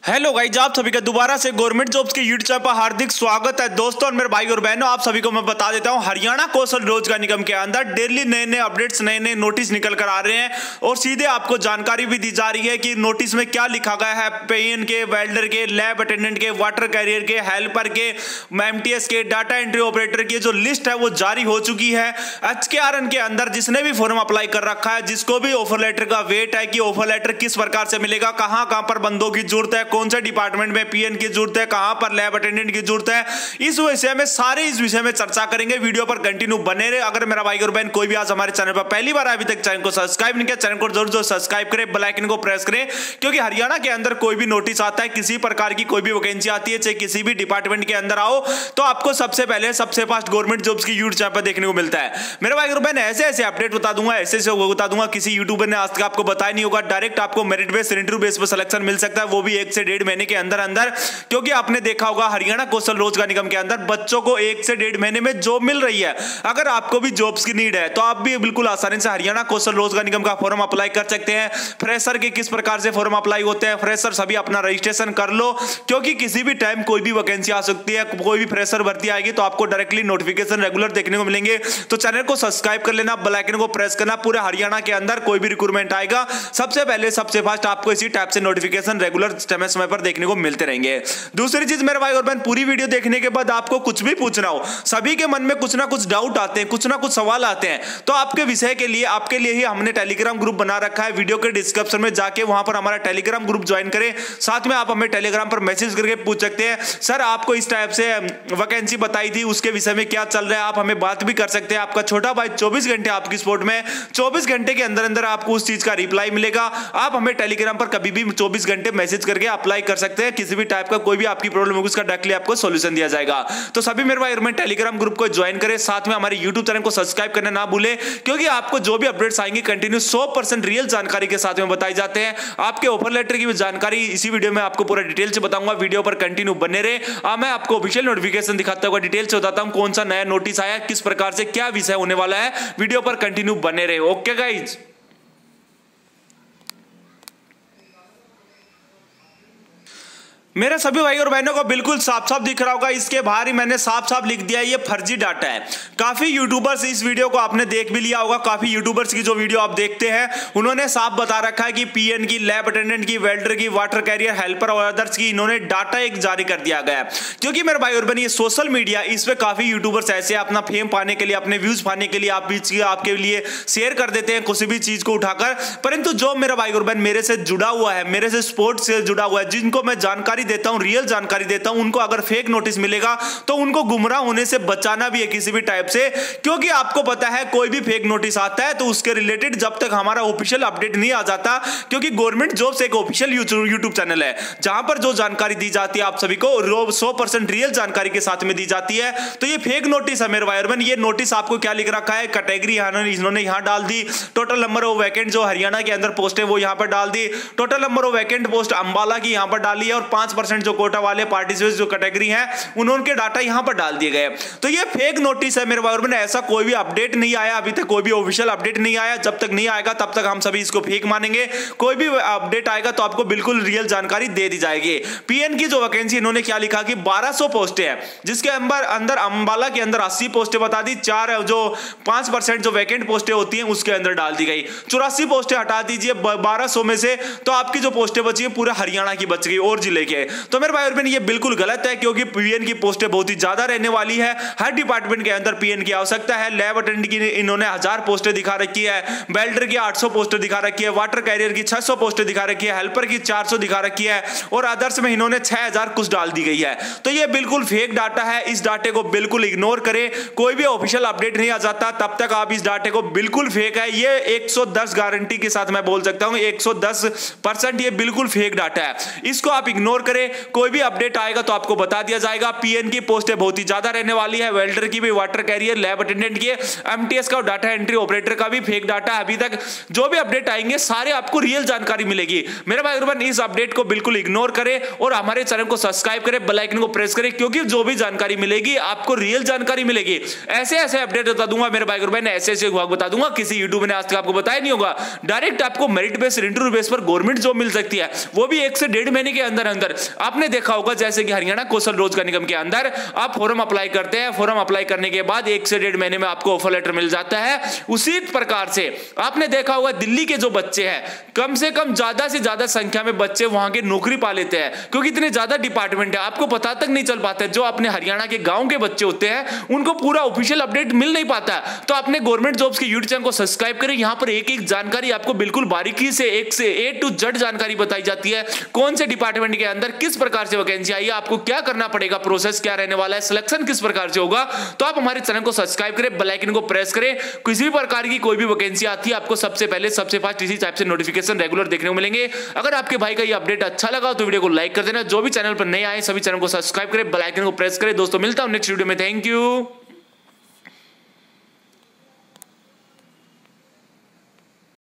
Hello guys, आप सभी का दोबारा से गवर्नमेंट जॉब्स के यूट्यूब चैनल पर हार्दिक स्वागत है। दोस्तों और मेरे भाई और बहनों, आप सभी को मैं बता देता हूं, हरियाणा कौशल रोजगार निगम के अंदर डेली नए नए अपडेट्स, नए नए नोटिस निकल कर आ रहे हैं और सीधे आपको जानकारी भी दी जा रही है कि नोटिस में क्या लिखा गया है। पेन के, वेल्डर के, लैब अटेंडेंट के, वाटर कैरियर के, हेल्पर के, एमटीएस के, डाटा एंट्री ऑपरेटर की जो लिस्ट है वो जारी हो चुकी है। HKRN के अंदर जिसने भी फॉर्म अप्लाई कर रखा है, जिसको भी ऑफर लेटर का वेट है कि ऑफर लेटर किस प्रकार से मिलेगा, कहां कहां पर बंदों की जरूरत है, कौन से डिपार्टमेंट में पीएन की जरूरत है, कहां पर लैब अटेंडेंट की जरूरत है, इस विषय में इस विषय में चर्चा करेंगे। वीडियो पर कंटिन्यू बने रहे। अगर मेरा भाई और बहन कोई भी आज हमारे चैनल पर पहली बार अभी तक चैनल को सब्सक्राइब नहीं किया, चैनल को जरूर सब्सक्राइब करें, बेल आइकन को प्रेस करें, क्योंकि हरियाणा के अंदर कोई भी नोटिस आता है, किसी प्रकार की कोई भी वैकेंसी आती है, चाहे किसी भी डिपार्टमेंट के अंदर आओ, तो आपको सबसे पहले सबसे फास्ट गवर्नमेंट जॉब्स की यूट्यूब चैनल पर देखने को मिलता है। मेरे भाई और बहन ऐसे ऐसे अपडेट बता दूंगा, ऐसे ऐसे बता दूंगा, किसी यूट्यूबर ने आज तक आपको बताया नहीं होगा। डायरेक्ट आपको मेरिट बेस, इंटरव्यू बेस पर सिलेक्शन मिल सकता है, वो भी 1 से 1.5 महीने के अंदर अंदर। क्योंकि आपने देखा होगा हरियाणा कौशल रोजगार निगम के अंदर बच्चों को 1 से 1.5 महीने में जॉब मिल रही है। अगर आपको भी जॉब्स की नीड है तो आप भी बिल्कुल आसानी से हरियाणा कौशल रोजगार निगम का फॉर्म अप्लाई कर सकते हैं। फ्रेशर के किस प्रकार से फॉर्म अप्लाई होते हैं, फ्रेशर सभी अपना रजिस्ट्रेशन कर लो, क्योंकि किसी भी टाइम कोई भी वैकेंसी आ सकती है, कोई भी फ्रेशर भर्ती आएगी तो आपको डायरेक्टली नोटिफिकेशन रेगुलर देखने को मिलेंगे। तो चैनल को सब्सक्राइब कर लेना, बेल आइकन को प्रेस करना। पूरे हरियाणा के अंदर कोई भी रिक्रूटमेंट आएगा, सबसे पहले सबसे फास्ट आपको इसी टाइप से नोटिफिकेशन रेगुलर समय पर देखने को मिलते रहेंगे। दूसरी चीज मेरे भाई और बहन, पूरी वीडियो देखने के बाद आपको कुछ भी पूछना हो, सभी के मन में कुछ ना कुछ डाउट आते हैं, कुछ ना कुछ सवाल आते हैं, तो आपके विषय के लिए, आपके लिए ही हमने टेलीग्राम ग्रुप बना रखा है। वीडियो के डिस्क्रिप्शन में जाके वहां पर हमारा टेलीग्राम ग्रुप ज्वाइन करें। साथ में आप हमें टेलीग्राम पर मैसेज करके पूछ सकते हैं, सर आपको इस टाइप से वैकेंसी बताई थी, उसके विषय में क्या चल रहा है, आप हमें बात भी कर सकते हैं। आपका छोटा भाई 24 घंटे आपकी सपोर्ट में, 24 घंटे के अंदर अंदर आपको उस चीज का रिप्लाई मिलेगा। आप हमें टेलीग्राम पर कभी भी 24 घंटे मैसेज करके अप्लाई कर सकते हैं। किसी भी टाइप का कोई भी आपकी प्रॉब्लम होगी, उसका डायरेक्टली आपको सॉल्यूशन दिया जाएगा। तो सभी मेरे भाई और टेलीग्राम ग्रुप को ज्वाइन करें, साथ में हमारे यूट्यूब चैनल को सब्सक्राइब करना ना भूलें, क्योंकि आपको जो भी अपडेट्स आएंगे कंटिन्यू 100% रियल जानकारी के साथ में बताए जाते हैं। आपके ऑफर लेटर की भी जानकारी इसी वीडियो में आपको पूरा डिटेल से बताऊंगा। वीडियो पर कंटिन्यू बने रहे। मैं आपको ऑफिशियल नोटिफिकेशन दिखाता हुआ डिटेल से बताता हूं कौन सा नया नोटिस आया, किस प्रकार से क्या विषय होने वाला है। वीडियो पर कंटिन्यू बने रहे। ओके गाइज, मेरे सभी भाई और बहनों को बिल्कुल साफ साफ दिख रहा होगा, इसके बाहर ही मैंने साफ साफ लिख दिया है, ये फर्जी डाटा है। काफी यूट्यूबर्स इस वीडियो को आपने देख भी लिया होगा। काफी यूट्यूबर्स की जो वीडियो आप देखते हैं, उन्होंने साफ बता रखा है कि पीएन की, लैब अटेंडेंट की, वेल्डर की, वाटर कैरियर, हेल्पर और अदर्स की इन्होंने डाटा एक जारी कर दिया गया है। क्योंकि मेरे भाई और बहन, ये सोशल मीडिया, इस पे काफी यूट्यूबर्स ऐसे अपना फेम पाने के लिए, अपने व्यूज पाने के लिए आपके लिए शेयर कर देते हैं किसी भी चीज को उठाकर। परंतु जो मेरा भाई और बहन मेरे से जुड़ा हुआ है, मेरे से स्पोर्ट्स से जुड़ा हुआ है, जिनको मैं जानकारी देता हूं, रियल जानकारी देता हूं, उनको अगर फेक नोटिस मिलेगा तो उनको गुमराह होने से बचाना भी है किसी भी टाइप से। क्योंकि आपको पता है कोई भी फेक नोटिस आता है तो उसके रिलेटेड जब तक हमारा ऑफिशियल अपडेट नहीं आ जाता, क्योंकि गवर्नमेंट जॉब्स एक ऑफिशियल यूट्यूब चैनल है जहां पर जो जानकारी दी जाती है आप सभी को 100% रियल जानकारी के साथ में दी जाती है। तो ये फेक नोटिस है मेरे भाई और बहन। ये नोटिस आपको क्या लिख रखा है, कैटेगरी इन्होंने यहां डाल दी, टोटल नंबर ऑफ वैकेंट जो हरियाणा के अंदर पोस्ट है वो यहां पर डाल दी, total number of vacant post Ambala की यहां पर डाली है, और 5% जो कोटा वाले पार्टिसिपेंट्स जो कैटेगरी हैं उनके डाटा यहां पर डाल दिए गए। तो ये फेक नोटिस है मेरे भाई और बहन। ऐसा कोई भी अपडेट नहीं आया अभी तक, कोई भी ऑफिशियल अपडेट नहीं आया। जब तक नहीं आएगा तब तक हम सभी इसको फेक मानेंगे। कोई भी अपडेट आएगा तो आपको बिल्कुल रियल जानकारी दे दी जाएगी। पीएन की जो वैकेंसी इन्होंने क्या लिखा कि 1200 पोस्टें हैं, जिसके अंदर अंबाला के अंदर 80 पोस्टें बता दी, 5% जो वैकेंट पोस्टें होती हैं उसके अंदर डाल दी गई। 84 पोस्टें हटा दीजिए 1200 में से, तो आपकी जो पोस्टें बची है पूरे हरियाणा की बच गई और जिले के। तो मेरे भाई और बहन ये बिल्कुल गलत है, क्योंकि पीएन की पोस्टें बहुत ही ज्यादा रहने वाली है। हर डिपार्टमेंट के अंदर पीएन की आवश्यकता है। लैब अटेंडेंट की इन्होंने 1000 पोस्टें दिखा रखी है, वेल्डर की 800 पोस्टें दिखा रखी है, वाटर कैरियर की 600 पोस्टें दिखा रखी है, हेल्पर की 400 दिखा रखी है, और अदर्स में इन्होंने 6000 कुछ डाल दी गई है। तो ये बिल्कुल फेक डाटा है। इस डाटे को बिल्कुल इग्नोर करें। कोई भी ऑफिशियल अपडेट नहीं आ जाता तब तक आप इस डाटे को बिल्कुल फेक है। ये 110 गारंटी के साथ मैं बोल सकता हूं, 110% ये बिल्कुल फेक डाटा है। इसको आप इग्नोर करें। कोई भी अपडेट आएगा तो आपको बता दिया जाएगा। पीएन की पोस्टें बहुत ही ज्यादा रहने वाली है, वेल्डर की भी, वाटर कैरियर, लैब अटेंडेंट की, एमटीएस का और डाटा एंट्री ऑपरेटर का भी फेक डाटा है। अभी तक जो भी अपडेट आएंगे सारे आपको रियल जानकारी मिलेगी। मेरे भाई और बहन इस अपडेट को बिल्कुल इग्नोर करें और हमारे चैनल को सब्सक्राइब करें, बेल आइकन को प्रेस करें, क्योंकि जो भी जानकारी मिलेगी आपको रियल जानकारी मिलेगी। ऐसे ऐसे अपडेट बता दूंगा मेरे भाई और बहन, ऐसे ऐसे बता दूंगा किसी यूट्यूब ने आज तक आपको बताया नहीं होगा। डायरेक्ट आपको मेरिट बेस, इंटरव्यू बेस पर गवर्नमेंट जॉब मिल सकती है, वो भी 1 से 1.5 महीने के अंदर अंदर। आपने देखा होगा जैसे कि हरियाणा कौशल रोजगार निगम के अंदर आप फॉर्म अप्लाई करते हैं, फॉर्म अप्लाई करने के बाद 1 से 1.5 महीने में आपको ऑफर लेटर मिल जाता है। उसी प्रकार से आपने देखा होगा दिल्ली के जो बच्चे हैं, कम से कम ज्यादा से ज्यादा संख्या में बच्चे वहां के नौकरी पा लेते हैं, क्योंकि इतने ज्यादा डिपार्टमेंट है, आपको पता तक नहीं चल पाता। जो अपने हरियाणा के गांव के बच्चे होते हैं उनको पूरा ऑफिशियल अपडेट मिल नहीं पाता। तो अपने गवर्नमेंट जॉब्स के यूट्यूब चैनल को सब्सक्राइब करें, यहां पर एक एक जानकारी आपको बिल्कुल बारीकी से एक से ए टू जेड जानकारी बताई जाती है। कौन से डिपार्टमेंट के अंदर किस प्रकार से वैकेंसी आई है, आपको क्या करना पड़ेगा, प्रोसेस क्या रहने वाला है, सिलेक्शन किस प्रकार से होगा। तो आप हमारे चैनल को सब्सक्राइब करें, बेल आइकन को प्रेस करें, किसी भी प्रकार की कोई भी वैकेंसी आती है आपको सबसे पहले सबसे फास्ट इसी टाइप से नोटिफिकेशन रेगुलर देखने को मिलेंगे। अगर आपके भाई का ये अपडेट अच्छा लगा तो वीडियो को लाइक कर देना। जो भी चैनल पर नए आए सभी चैनल को सब्सक्राइब करें, बेल आइकन को प्रेस करें। दोस्तों मिलता हूं नेक्स्ट वीडियो में। Thank you.